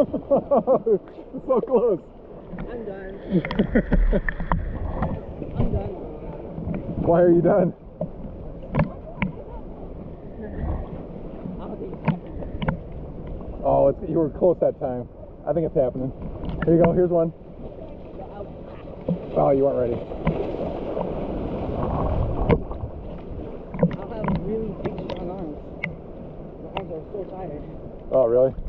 It's so close. I'm done. I'm done. Why are you done? Oh, you were close that time. I think it's happening. Here you go. Here's one. Oh, you weren't ready. I'll have really big, strong arms. My arms are so tired. Oh, really?